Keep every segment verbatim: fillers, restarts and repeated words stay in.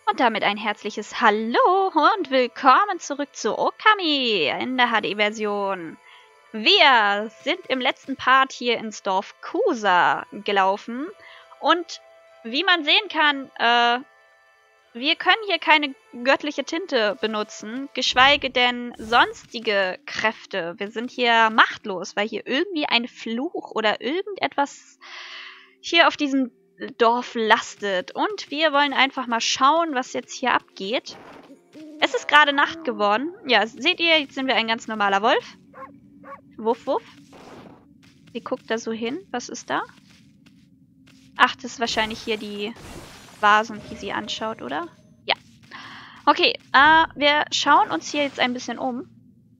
Und damit ein herzliches Hallo und willkommen zurück zu Okami in der H D-Version. Wir sind im letzten Part hier ins Dorf Kusa gelaufen und wie man sehen kann, äh, wir können hier keine göttliche Tinte benutzen, geschweige denn sonstige Kräfte. Wir sind hier machtlos, weil hier irgendwie ein Fluch oder irgendetwas hier auf diesem Dorf lastet. Und wir wollen einfach mal schauen, was jetzt hier abgeht. Es ist gerade Nacht geworden. Ja, seht ihr, jetzt sind wir ein ganz normaler Wolf. Wuff, wuff. Sie guckt da so hin. Was ist da? Ach, das ist wahrscheinlich hier die Vasen, die sie anschaut, oder? Ja. Okay, äh, wir schauen uns hier jetzt ein bisschen um.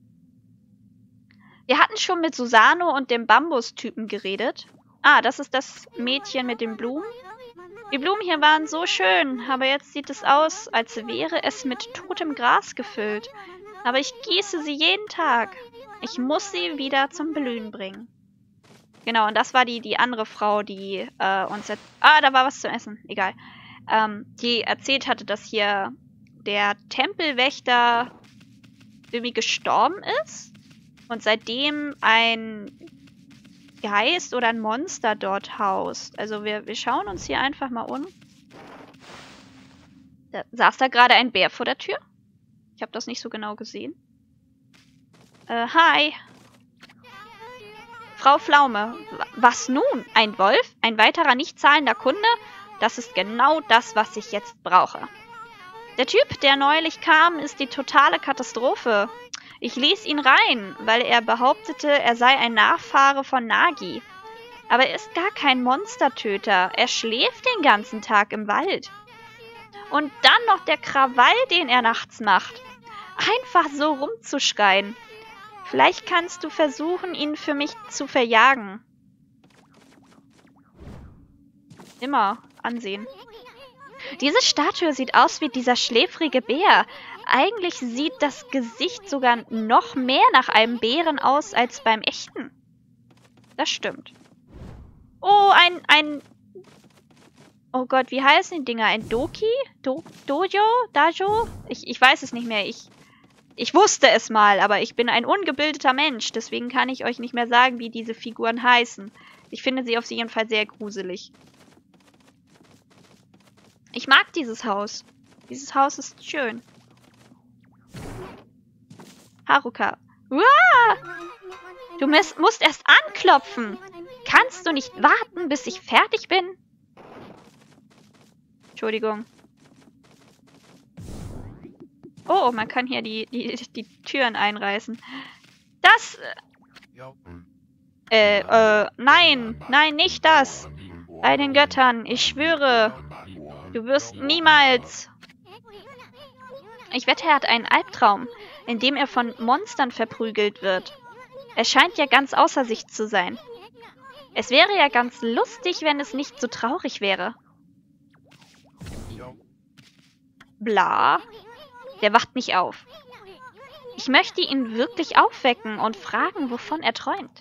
Wir hatten schon mit Susano und dem Bambus-Typen geredet. Ah, das ist das Mädchen mit den Blumen. Die Blumen hier waren so schön, aber jetzt sieht es aus, als wäre es mit totem Gras gefüllt. Aber ich gieße sie jeden Tag. Ich muss sie wieder zum Blühen bringen. Genau, und das war die, die andere Frau, die äh, uns jetzt... Ah, da war was zu essen. Egal. Ähm, die erzählt hatte, dass hier der Tempelwächter irgendwie gestorben ist. Und seitdem ein Geist oder ein Monster dort haust. Also wir, wir schauen uns hier einfach mal um. Da saß da gerade ein Bär vor der Tür. Ich habe das nicht so genau gesehen. Äh, hi. Frau Pflaume. Was nun? Ein Wolf? Ein weiterer nicht zahlender Kunde? Das ist genau das, was ich jetzt brauche. Der Typ, der neulich kam, ist die totale Katastrophe. Ich ließ ihn rein, weil er behauptete, er sei ein Nachfahre von Nagi. Aber er ist gar kein Monstertöter. Er schläft den ganzen Tag im Wald. Und dann noch der Krawall, den er nachts macht. Einfach so rumzuschreien. Vielleicht kannst du versuchen, ihn für mich zu verjagen. Immer ansehen. Diese Statue sieht aus wie dieser schläfrige Bär. Eigentlich sieht das Gesicht sogar noch mehr nach einem Bären aus als beim echten. Das stimmt. Oh, ein, ein... Oh Gott, wie heißen die Dinger? Ein Doki? Do, Dojo? Dajo? Ich, ich weiß es nicht mehr. Ich, ich wusste es mal, aber ich bin ein ungebildeter Mensch. Deswegen kann ich euch nicht mehr sagen, wie diese Figuren heißen. Ich finde sie auf jeden Fall sehr gruselig. Ich mag dieses Haus. Dieses Haus ist schön. Haruka. Uah! Du musst erst anklopfen. Kannst du nicht warten, bis ich fertig bin? Entschuldigung. Oh, man kann hier die, die, die Türen einreißen. Das... Äh, äh, nein. Nein, nicht das. Bei den Göttern, ich schwöre. Du wirst niemals... Ich wette, er hat einen Albtraum, in dem er von Monstern verprügelt wird. Er scheint ja ganz außer sich zu sein. Es wäre ja ganz lustig, wenn es nicht so traurig wäre. Bla. Der wacht nicht auf. Ich möchte ihn wirklich aufwecken und fragen, wovon er träumt.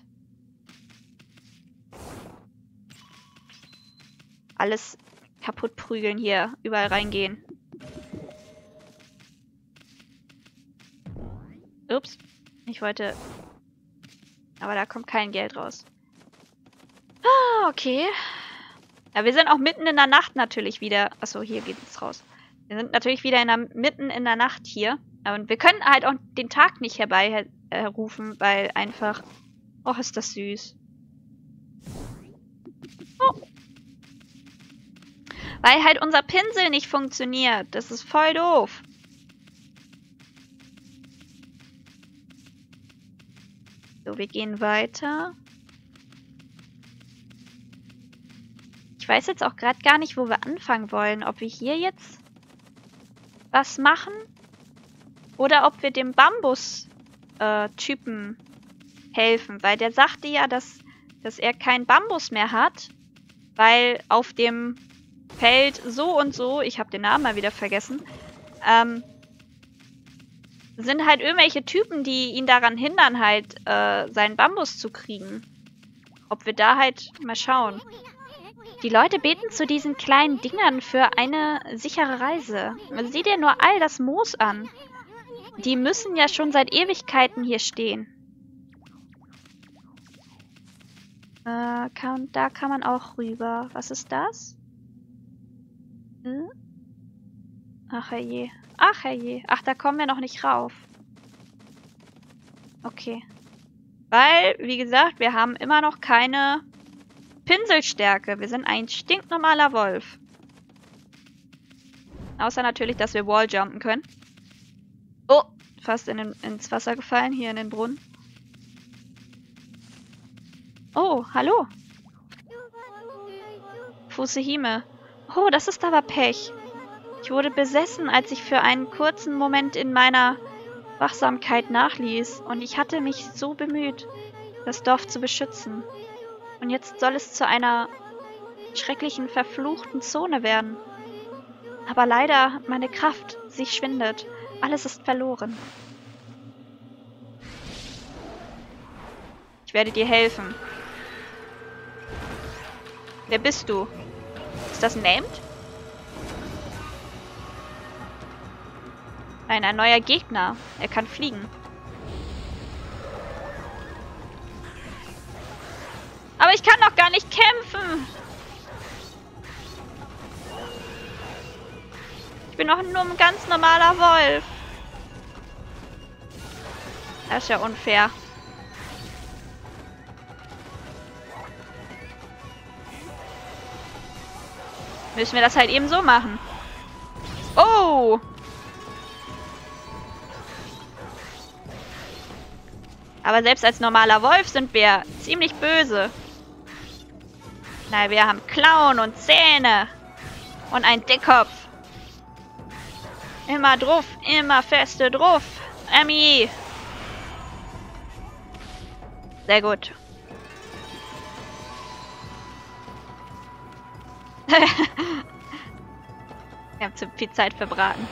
Alles kaputt prügeln hier, überall reingehen. Ups, ich wollte... Aber da kommt kein Geld raus. Ah, okay. Ja, wir sind auch mitten in der Nacht natürlich wieder... Achso, hier geht es raus. Wir sind natürlich wieder in der, mitten in der Nacht hier. Und wir können halt auch den Tag nicht herbeirufen, äh, weil einfach... Oh, ist das süß. Oh. Weil halt unser Pinsel nicht funktioniert. Das ist voll doof. So, wir gehen weiter. Ich weiß jetzt auch gerade gar nicht, wo wir anfangen wollen. Ob wir hier jetzt was machen oder ob wir dem Bambus-Typen äh, helfen. Weil der sagte ja, dass, dass er keinen Bambus mehr hat, weil auf dem Feld so und so, ich habe den Namen mal wieder vergessen, ähm, sind halt irgendwelche Typen, die ihn daran hindern, halt äh, seinen Bambus zu kriegen. Ob wir da halt mal schauen. Die Leute beten zu diesen kleinen Dingern für eine sichere Reise. Sieh dir nur all das Moos an. Die müssen ja schon seit Ewigkeiten hier stehen. Äh, kann, da kann man auch rüber. Was ist das? Hm? Ach herrje. Ach herrje. Ach, da kommen wir noch nicht rauf. Okay. Weil, wie gesagt, wir haben immer noch keine Pinselstärke. Wir sind ein stinknormaler Wolf. Außer natürlich, dass wir Walljumpen können. Oh, fast in den, ins Wasser gefallen, hier in den Brunnen. Oh, hallo. Fusehime. Oh, das ist aber Pech. Ich wurde besessen, als ich für einen kurzen Moment in meiner Wachsamkeit nachließ. Und ich hatte mich so bemüht, das Dorf zu beschützen. Und jetzt soll es zu einer schrecklichen, verfluchten Zone werden. Aber leider, meine Kraft, sie schwindet. Alles ist verloren. Ich werde dir helfen. Wer bist du? Ist das ein Named? Nein, ein neuer Gegner. Er kann fliegen. Aber ich kann doch gar nicht kämpfen. Ich bin doch nur ein ganz normaler Wolf. Das ist ja unfair. Müssen wir das halt eben so machen. Oh! Aber selbst als normaler Wolf sind wir ziemlich böse. Nein, wir haben Klauen und Zähne. Und einen Dickkopf. Immer drauf, immer feste drauf. Emmy. Sehr gut. Wir haben zu viel Zeit verbraten.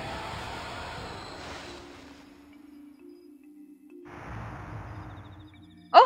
Oh!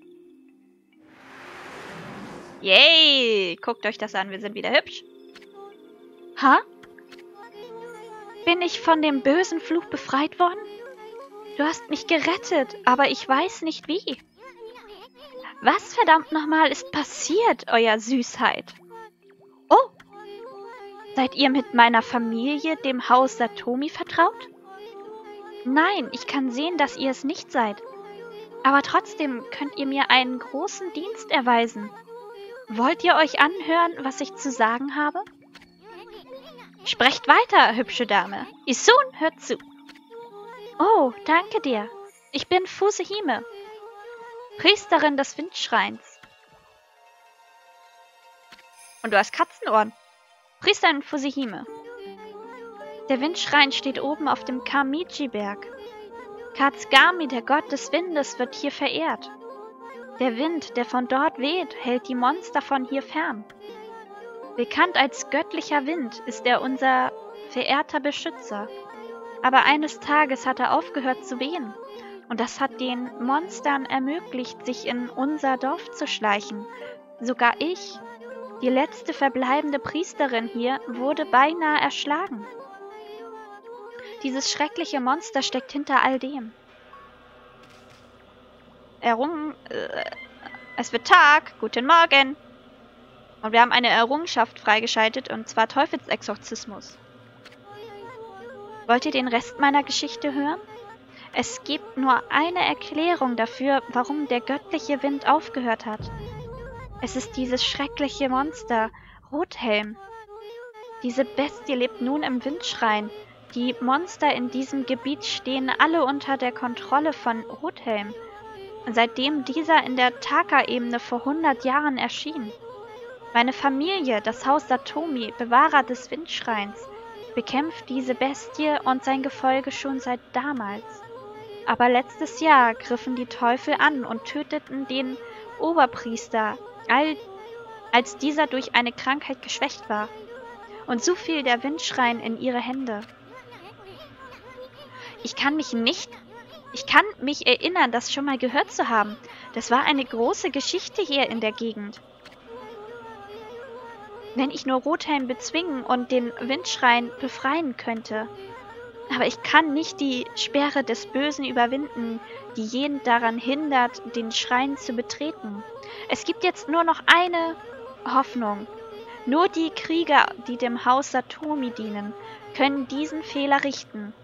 Yay! Guckt euch das an, wir sind wieder hübsch. Ha? Bin ich von dem bösen Fluch befreit worden? Du hast mich gerettet, aber ich weiß nicht wie. Was verdammt nochmal ist passiert, euer Süßheit? Oh! Seid ihr mit meiner Familie dem Haus Satomi vertraut? Nein, ich kann sehen, dass ihr es nicht seid. Aber trotzdem könnt ihr mir einen großen Dienst erweisen. Wollt ihr euch anhören, was ich zu sagen habe? Sprecht weiter, hübsche Dame. Isun hört zu. Oh, danke dir. Ich bin Fusehime, Priesterin des Windschreins. Und du hast Katzenohren. Priesterin Fusehime. Der Windschrein steht oben auf dem Kamichi-Berg. Katsugami, der Gott des Windes, wird hier verehrt. Der Wind, der von dort weht, hält die Monster von hier fern. Bekannt als göttlicher Wind ist er unser verehrter Beschützer. Aber eines Tages hat er aufgehört zu wehen. Und das hat den Monstern ermöglicht, sich in unser Dorf zu schleichen. Sogar ich, die letzte verbleibende Priesterin hier, wurde beinahe erschlagen. Dieses schreckliche Monster steckt hinter all dem. Errungen... Äh, es wird Tag. Guten Morgen. Und wir haben eine Errungenschaft freigeschaltet, und zwar Teufelsexorzismus. Wollt ihr den Rest meiner Geschichte hören? Es gibt nur eine Erklärung dafür, warum der göttliche Wind aufgehört hat. Es ist dieses schreckliche Monster, Rothelm. Diese Bestie lebt nun im Windschrein. Die Monster in diesem Gebiet stehen alle unter der Kontrolle von Rothelm, seitdem dieser in der Taka-Ebene vor hundert Jahren erschien. Meine Familie, das Haus Satomi, Bewahrer des Windschreins, bekämpft diese Bestie und sein Gefolge schon seit damals. Aber letztes Jahr griffen die Teufel an und töteten den Oberpriester, als dieser durch eine Krankheit geschwächt war. Und so fiel der Windschrein in ihre Hände. Ich kann mich nicht... Ich kann mich erinnern, das schon mal gehört zu haben. Das war eine große Geschichte hier in der Gegend. Wenn ich nur Rothelm bezwingen und den Windschrein befreien könnte. Aber ich kann nicht die Sperre des Bösen überwinden, die jeden daran hindert, den Schrein zu betreten. Es gibt jetzt nur noch eine Hoffnung. Nur die Krieger, die dem Haus Satomi dienen, können diesen Fehler richten.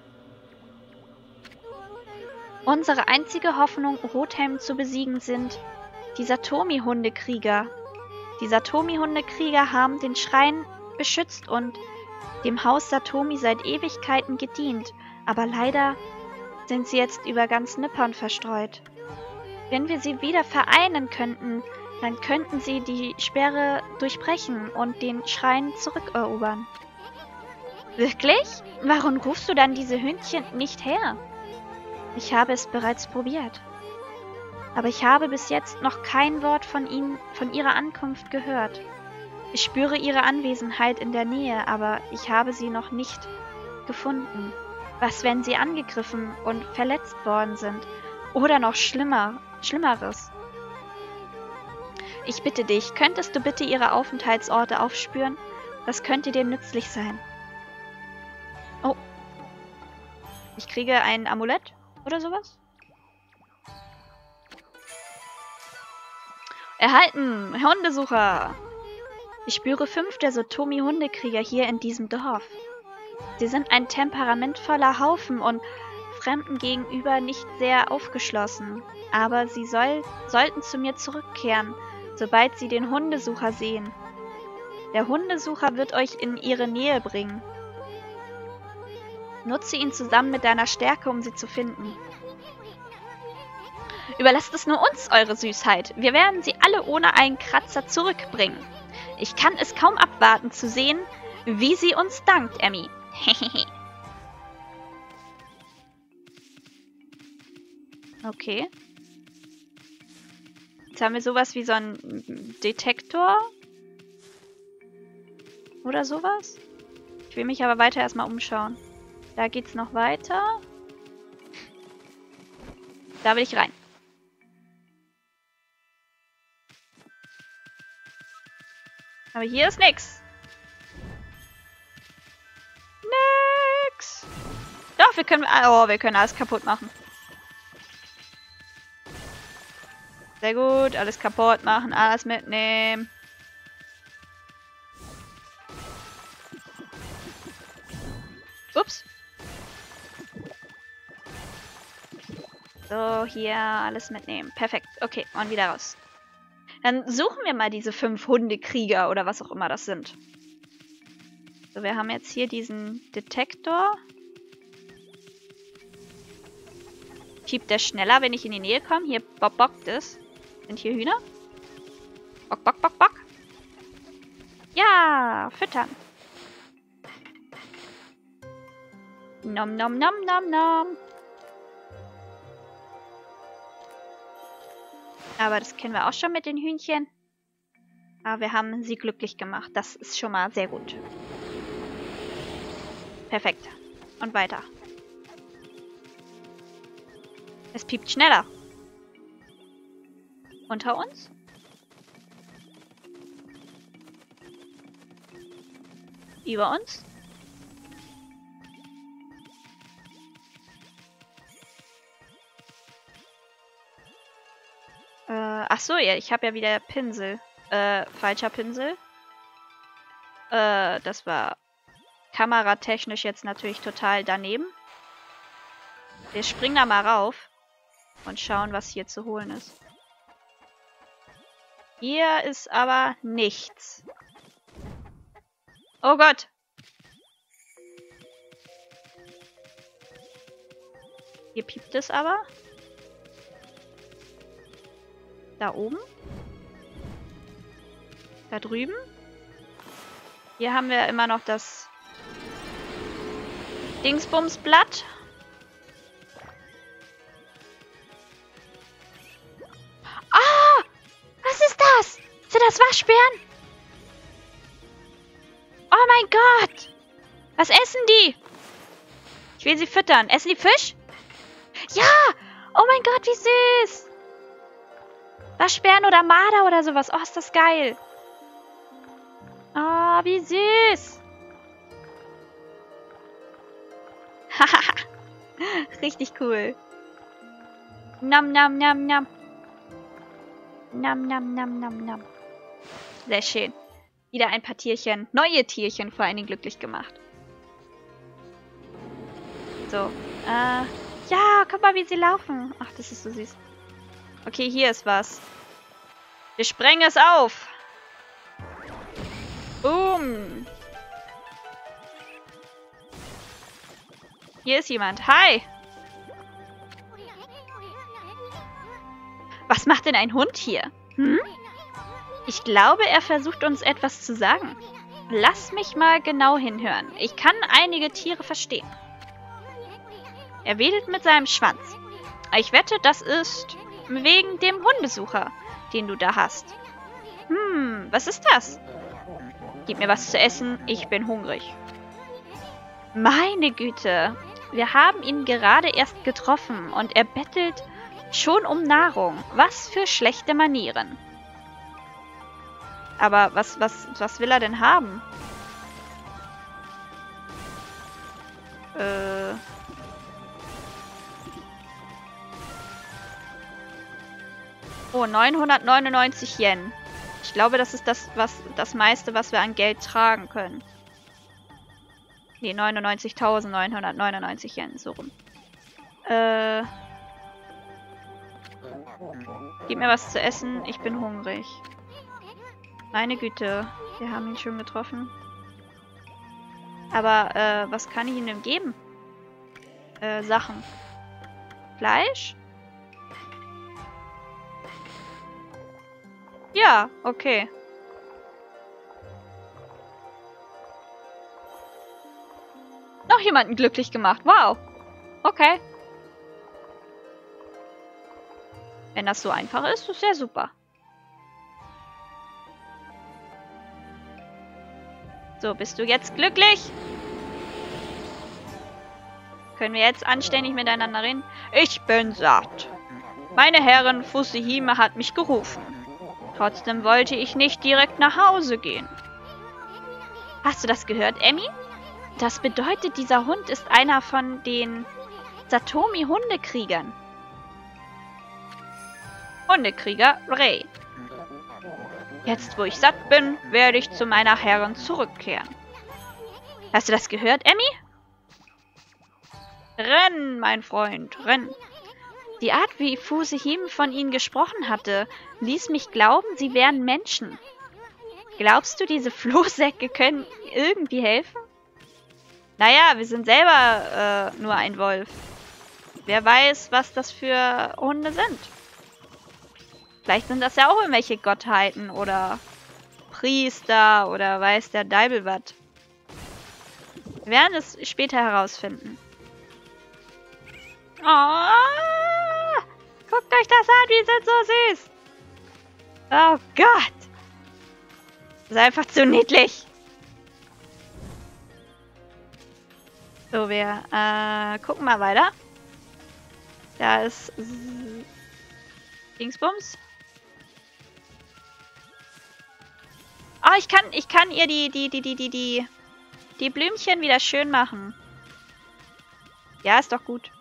Unsere einzige Hoffnung, Rothelm zu besiegen, sind die Satomi-Hundekrieger. Die Satomi-Hundekrieger haben den Schrein beschützt und dem Haus Satomi seit Ewigkeiten gedient, aber leider sind sie jetzt über ganz Nippon verstreut. Wenn wir sie wieder vereinen könnten, dann könnten sie die Sperre durchbrechen und den Schrein zurückerobern. Wirklich? Warum rufst du dann diese Hündchen nicht her? Ich habe es bereits probiert. Aber ich habe bis jetzt noch kein Wort von ihnen, von ihrer Ankunft gehört. Ich spüre ihre Anwesenheit in der Nähe, aber ich habe sie noch nicht gefunden. Was, wenn sie angegriffen und verletzt worden sind? Oder noch schlimmer, Schlimmeres? Ich bitte dich, könntest du bitte ihre Aufenthaltsorte aufspüren? Das könnte dir nützlich sein. Oh. Ich kriege ein Amulett oder sowas? Erhalten! Hundesucher! Ich spüre fünf der Satomi-Hundekrieger hier in diesem Dorf. Sie sind ein temperamentvoller Haufen und Fremden gegenüber nicht sehr aufgeschlossen. Aber sie soll, sollten zu mir zurückkehren, sobald sie den Hundesucher sehen. Der Hundesucher wird euch in ihre Nähe bringen. Nutze ihn zusammen mit deiner Stärke, um sie zu finden. Überlasst es nur uns, eure Süßheit. Wir werden sie alle ohne einen Kratzer zurückbringen. Ich kann es kaum abwarten zu sehen, wie sie uns dankt, Emmy. Hehehe. Okay. Jetzt haben wir sowas wie so einen Detektor. Oder sowas. Ich will mich aber weiter erstmal umschauen. Da geht's noch weiter. Da will ich rein. Aber hier ist nix. Nix. Doch, wir können... Oh, wir können alles kaputt machen. Sehr gut. Alles kaputt machen. Alles mitnehmen. Ups. So, hier alles mitnehmen. Perfekt. Okay, und wieder raus. Dann suchen wir mal diese fünf Hundekrieger oder was auch immer das sind. So, wir haben jetzt hier diesen Detektor. Piept der schneller, wenn ich in die Nähe komme? Hier bock, bockt es. Sind hier Hühner? Bock, bock, bock, bock. Ja, füttern. Nom, nom, nom, nom, nom. Aber das kennen wir auch schon mit den Hühnchen. Aber wir haben sie glücklich gemacht. Das ist schon mal sehr gut. Perfekt. Und weiter. Es piept schneller. Unter uns? Über uns? Äh, ach so, ja, ich habe ja wieder Pinsel. Äh, falscher Pinsel. Äh, das war kameratechnisch jetzt natürlich total daneben. Wir springen da mal rauf und schauen, was hier zu holen ist. Hier ist aber nichts. Oh Gott! Hier piept es aber. Da oben. Da drüben. Hier haben wir immer noch das Dingsbumsblatt. Ah! Was ist das? Sind das Waschbären? Oh mein Gott! Was essen die? Ich will sie füttern. Essen die Fisch? Ja! Oh mein Gott, wie süß! Waschbären oder Marder oder sowas. Oh, ist das geil. Ah, wie süß. Haha. Richtig cool. Nam, nam, nam, nam. Nam, nam, nam, nam, nam. Sehr schön. Wieder ein paar Tierchen, neue Tierchen vor allen Dingen glücklich gemacht. So. Äh, ja, guck mal, wie sie laufen. Ach, das ist so süß. Okay, hier ist was. Wir sprengen es auf. Boom. Hier ist jemand. Hi. Was macht denn ein Hund hier? Hm? Ich glaube, er versucht uns etwas zu sagen. Lass mich mal genau hinhören. Ich kann einige Tiere verstehen. Er wedelt mit seinem Schwanz. Ich wette, das ist wegen dem Hundesucher, den du da hast. Hm, was ist das? Gib mir was zu essen, ich bin hungrig. Meine Güte, wir haben ihn gerade erst getroffen und er bettelt schon um Nahrung. Was für schlechte Manieren. Aber was, was, was will er denn haben? Äh... Oh, neunhundertneunundneunzig Yen. Ich glaube, das ist das, was, das meiste, was wir an Geld tragen können. Nee, neunundneunzigtausendneunhundertneunundneunzig Yen, so rum. Äh... Gib mir was zu essen, ich bin hungrig. Meine Güte, wir haben ihn schon getroffen. Aber, äh, was kann ich ihm denn geben? Äh, Sachen. Fleisch? Ja, okay. Noch jemanden glücklich gemacht. Wow. Okay. Wenn das so einfach ist, ist ja super. So, bist du jetzt glücklich? Können wir jetzt anständig miteinander reden? Ich bin satt. Meine Herrin Fusihime hat mich gerufen. Trotzdem wollte ich nicht direkt nach Hause gehen. Hast du das gehört, Emmy? Das bedeutet, dieser Hund ist einer von den Satomi-Hundekriegern. Hundekrieger Rei. Jetzt, wo ich satt bin, werde ich zu meiner Herrin zurückkehren. Hast du das gehört, Emmy? Renn, mein Freund, renn. Die Art, wie Fusihime von ihnen gesprochen hatte, ließ mich glauben, sie wären Menschen. Glaubst du, diese Flohsäcke können irgendwie helfen? Naja, wir sind selber äh, nur ein Wolf. Wer weiß, was das für Hunde sind. Vielleicht sind das ja auch irgendwelche Gottheiten oder Priester oder weiß der Deibel was. Wir werden es später herausfinden. Oh, guckt euch das an, die sind so süß. Oh Gott. Das ist einfach zu niedlich. So, wir äh, gucken mal weiter. Da ist Dingsbums. Oh, ich kann, ich kann ihr die, die, die, die, die, die, die Blümchen wieder schön machen. Ja, ist doch gut.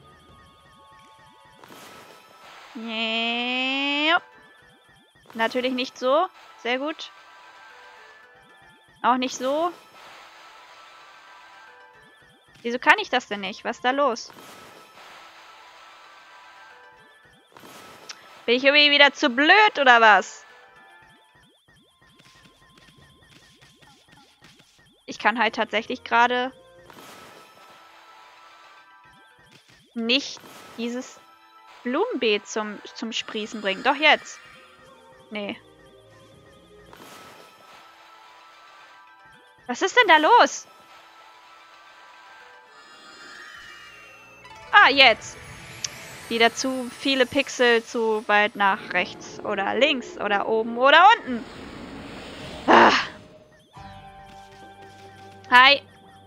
Ja. Natürlich nicht so. Sehr gut. Auch nicht so. Wieso kann ich das denn nicht? Was ist da los? Bin ich irgendwie wieder zu blöd oder was? Ich kann halt tatsächlich gerade nicht dieses Blumenbeet zum, zum Sprießen bringen. Doch jetzt. Nee. Was ist denn da los? Ah, jetzt. Wieder zu viele Pixel zu weit nach rechts oder links oder oben oder unten. Ah. Hi.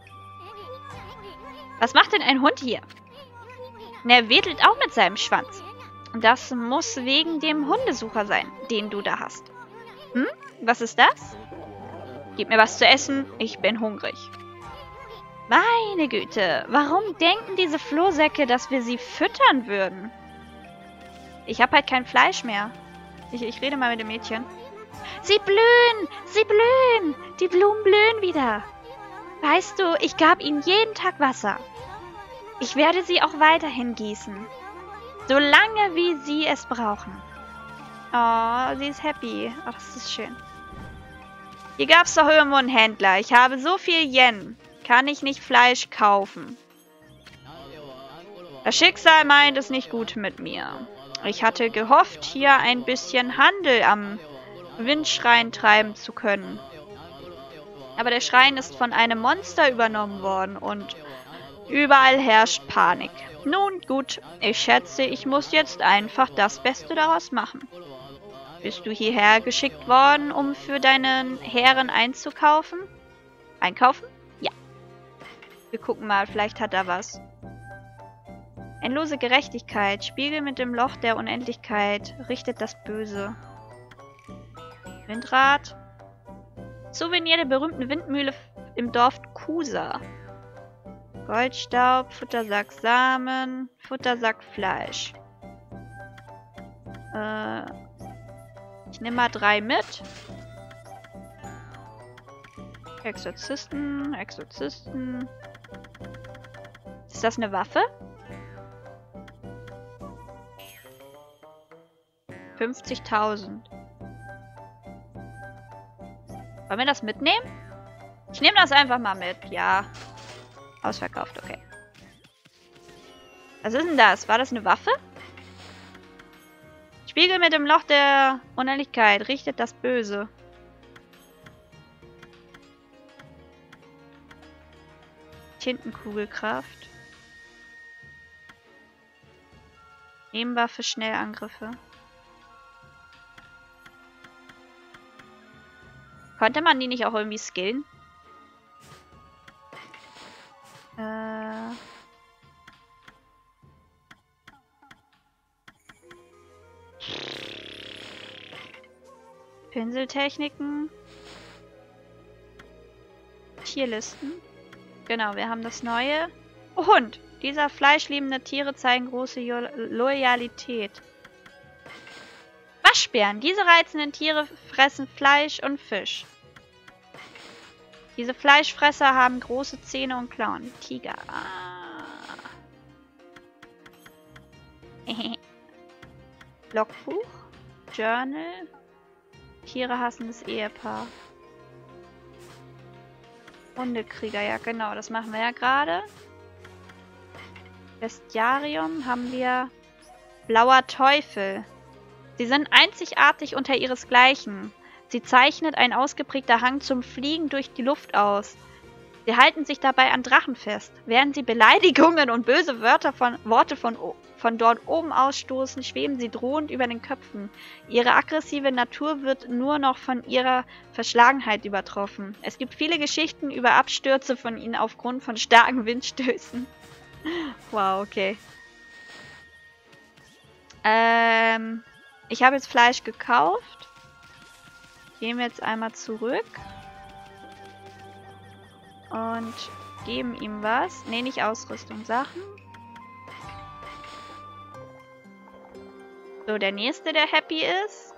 Was macht denn ein Hund hier? Er wedelt auch mit seinem Schwanz. Das muss wegen dem Hundesucher sein, den du da hast. Hm? Was ist das? Gib mir was zu essen, ich bin hungrig. Meine Güte, warum denken diese Flohsäcke, dass wir sie füttern würden? Ich habe halt kein Fleisch mehr. Ich, ich rede mal mit dem Mädchen. Sie blühen! Sie blühen! Die Blumen blühen wieder. Weißt du, ich gab ihnen jeden Tag Wasser. Ich werde sie auch weiterhin gießen. Solange wie sie es brauchen. Oh, sie ist happy. Ach, das ist schön. Hier gab es doch irgendwo einen Händler. Ich habe so viel Yen. Kann ich nicht Fleisch kaufen? Das Schicksal meint es nicht gut mit mir. Ich hatte gehofft, hier ein bisschen Handel am Windschrein treiben zu können. Aber der Schrein ist von einem Monster übernommen worden und überall herrscht Panik. Nun gut, ich schätze, ich muss jetzt einfach das Beste daraus machen. Bist du hierher geschickt worden, um für deinen Herren einzukaufen? Einkaufen? Ja. Wir gucken mal, vielleicht hat er was. Endlose Gerechtigkeit. Spiegel mit dem Loch der Unendlichkeit. Richtet das Böse. Windrad. Souvenir der berühmten Windmühle im Dorf Kusa. Goldstaub, Futtersack Samen, Futtersack Fleisch. Äh, ich nehme mal drei mit. Exorzisten, Exorzisten. Ist das eine Waffe? fünfzigtausend. Wollen wir das mitnehmen? Ich nehme das einfach mal mit. Ja. Ausverkauft, okay. Was ist denn das? War das eine Waffe? Spiegel mit dem Loch der Unendlichkeit. Richtet das Böse. Tintenkugelkraft. Nebenwaffe, Schnellangriffe. Konnte man die nicht auch irgendwie skillen? Äh... Pinseltechniken. Tierlisten. Genau, wir haben das neue. Oh, Hund! Dieser fleischliebende Tiere zeigen große Jo- Loyalität. Waschbären. Diese reizenden Tiere fressen Fleisch und Fisch. Diese Fleischfresser haben große Zähne und Klauen. Tiger. Ah. Logbuch. Journal. Tiere hassendes Ehepaar. Hundekrieger. Ja, genau. Das machen wir ja gerade. Bestiarium haben wir. Blauer Teufel. Sie sind einzigartig unter ihresgleichen. Sie zeichnet ein ausgeprägter Hang zum Fliegen durch die Luft aus. Sie halten sich dabei an Drachen fest. Während sie Beleidigungen und böse Wörter von, Worte von, von dort oben ausstoßen, schweben sie drohend über den Köpfen. Ihre aggressive Natur wird nur noch von ihrer Verschlagenheit übertroffen. Es gibt viele Geschichten über Abstürze von ihnen aufgrund von starken Windstößen. Wow, okay. Ähm, ich habe jetzt Fleisch gekauft. Gehen wir jetzt einmal zurück. Und geben ihm was. Ne, nicht Ausrüstung, Sachen. So, der nächste, der happy ist.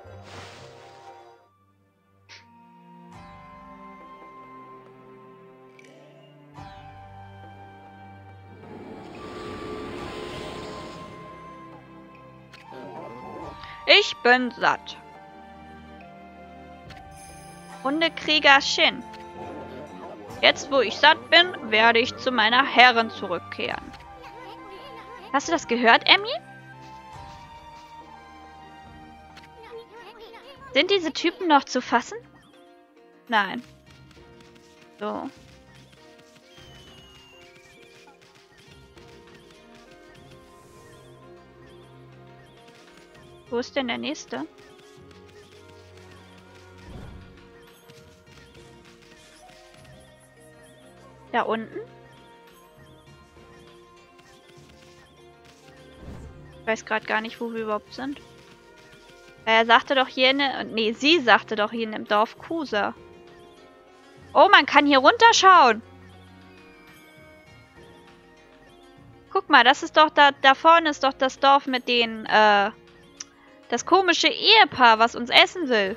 Ich bin satt. Hundekrieger Shin. Jetzt, wo ich satt bin, werde ich zu meiner Herrin zurückkehren. Hast du das gehört, Emmy? Sind diese Typen noch zu fassen? Nein. So. Wo ist denn der nächste? Da unten? Ich weiß gerade gar nicht, wo wir überhaupt sind. Er sagte doch hier in... Nee, sie sagte doch hier in dem Dorf Kusa. Oh, man kann hier runterschauen. Guck mal, das ist doch da, da vorne ist doch das Dorf mit den, äh, das komische Ehepaar, was uns essen will.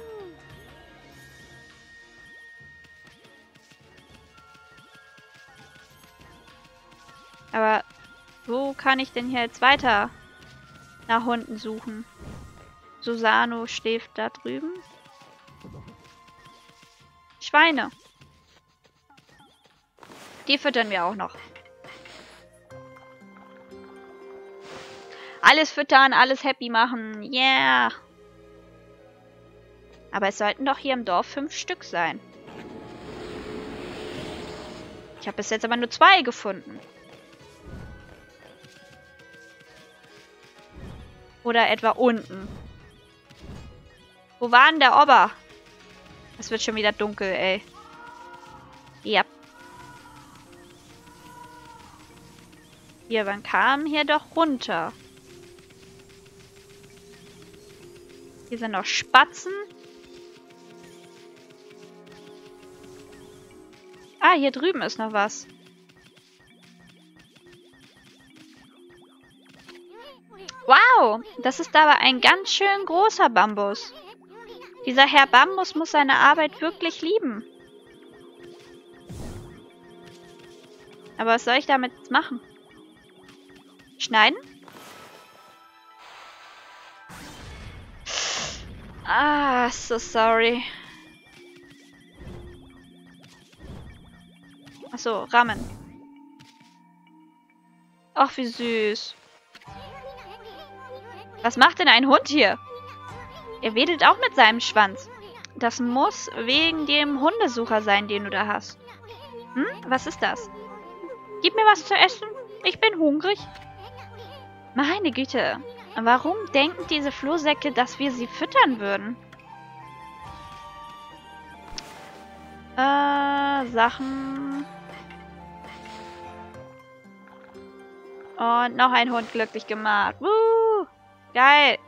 Aber wo kann ich denn hier jetzt weiter nach Hunden suchen? Susano schläft da drüben. Schweine. Die füttern wir auch noch. Alles füttern, alles happy machen. Yeah. Aber es sollten doch hier im Dorf fünf Stück sein. Ich habe bis jetzt aber nur zwei gefunden. Oder etwa unten. Wo war denn der Ober? Es wird schon wieder dunkel, ey. Ja. Hier, man kam hier doch runter. Hier sind noch Spatzen. Ah, hier drüben ist noch was. Wow, das ist aber ein ganz schön großer Bambus. Dieser Herr Bambus muss seine Arbeit wirklich lieben. Aber was soll ich damit machen? Schneiden? Ah, so sorry. Achso, rammen. Ach, wie süß. Was macht denn ein Hund hier? Er wedelt auch mit seinem Schwanz. Das muss wegen dem Hundesucher sein, den du da hast. Hm? Was ist das? Gib mir was zu essen. Ich bin hungrig. Meine Güte. Warum denken diese Flohsäcke, dass wir sie füttern würden? Äh, Sachen. Und noch ein Hund glücklich gemacht. Woo! Geil.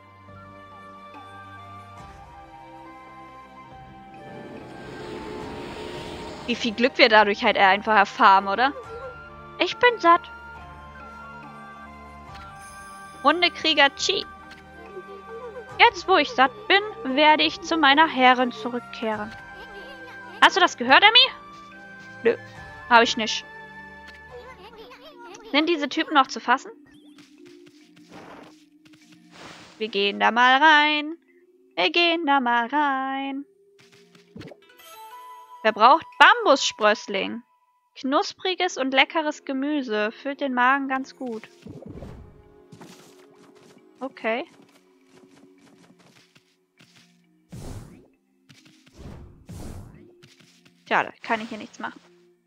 Wie viel Glück wir dadurch halt einfach erfahren, oder? Ich bin satt. Hundekrieger Chi. Jetzt, wo ich satt bin, werde ich zu meiner Herrin zurückkehren. Hast du das gehört, Emmy? Nö, habe ich nicht. Sind diese Typen noch zu fassen? Wir gehen da mal rein. Wir gehen da mal rein. Wer braucht Bambussprössling? Knuspriges und leckeres Gemüse. Füllt den Magen ganz gut. Okay. Tja, da kann ich hier nichts machen.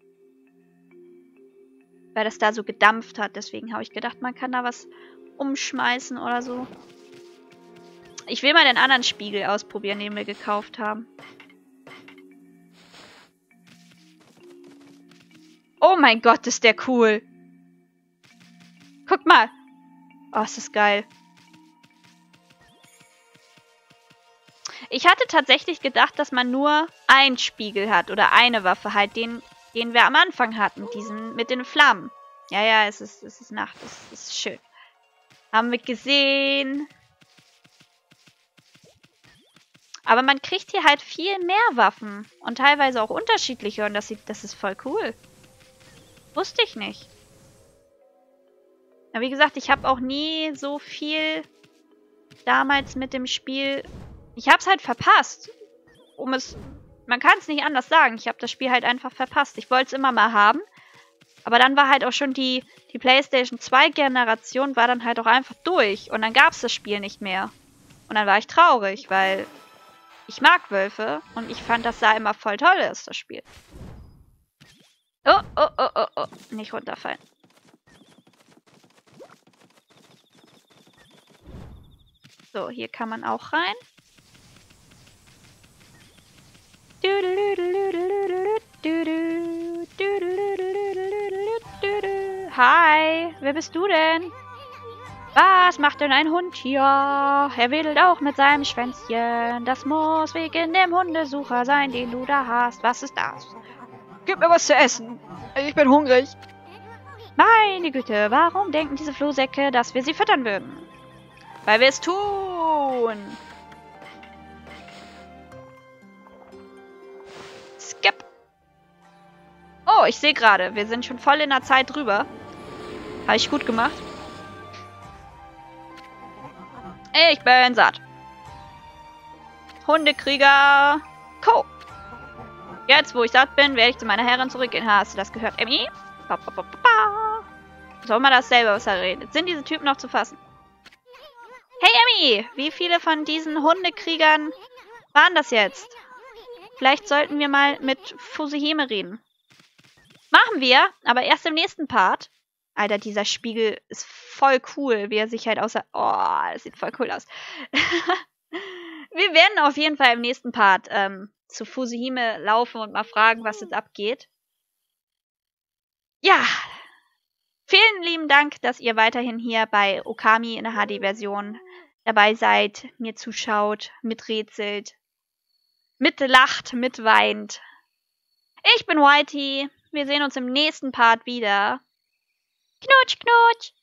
Weil das da so gedampft hat. Deswegen habe ich gedacht, man kann da was umschmeißen oder so. Ich will mal den anderen Spiegel ausprobieren, den wir gekauft haben. Oh mein Gott, ist der cool. Guck mal. Oh, ist das geil. Ich hatte tatsächlich gedacht, dass man nur einen Spiegel hat oder eine Waffe halt, den, den wir am Anfang hatten, diesen mit den Flammen. Ja, ja, es ist, es ist Nacht, es ist schön. Haben wir gesehen. Aber man kriegt hier halt viel mehr Waffen und teilweise auch unterschiedliche und das, sieht, das ist voll cool. Wusste ich nicht. Aber wie gesagt, ich habe auch nie so viel damals mit dem Spiel... Ich habe es halt verpasst. Um es... Man kann es nicht anders sagen. Ich habe das Spiel halt einfach verpasst. Ich wollte es immer mal haben. Aber dann war halt auch schon die, die PlayStation zwei Generation war dann halt auch einfach durch. Und dann gab es das Spiel nicht mehr. Und dann war ich traurig, weil ich mag Wölfe. Und ich fand, das sah immer voll toll aus, das Spiel. Oh, oh, oh, oh, oh. Nicht runterfallen. So, hier kann man auch rein. Hi, wer bist du denn? Was macht denn ein Hund hier? Er wedelt auch mit seinem Schwänzchen. Das muss wegen dem Hundesucher sein, den du da hast. Was ist das? Gib mir was zu essen. Ich bin hungrig. Meine Güte, warum denken diese Flohsäcke, dass wir sie füttern würden? Weil wir es tun. Skip. Oh, ich sehe gerade, wir sind schon voll in der Zeit drüber. Habe ich gut gemacht. Ich bin satt. Hundekrieger. Co. Jetzt, wo ich satt bin, werde ich zu meiner Herrin zurückgehen. Hast du das gehört, Emmy? Ba, ba, ba, ba, ba. Soll man das selber, was er redet? Sind diese Typen noch zu fassen? Hey, Emmy! Wie viele von diesen Hundekriegern waren das jetzt? Vielleicht sollten wir mal mit Fusihime reden. Machen wir, aber erst im nächsten Part. Alter, dieser Spiegel ist voll cool, wie er sich halt außer... Oh, das sieht voll cool aus. Wir werden auf jeden Fall im nächsten Part ähm, zu Fusihime laufen und mal fragen, was jetzt abgeht. Ja, vielen lieben Dank, dass ihr weiterhin hier bei Okami in der H D-Version dabei seid, mir zuschaut, miträtselt, mitlacht, mitweint. Ich bin Whitey. Wir sehen uns im nächsten Part wieder. Knutsch, knutsch!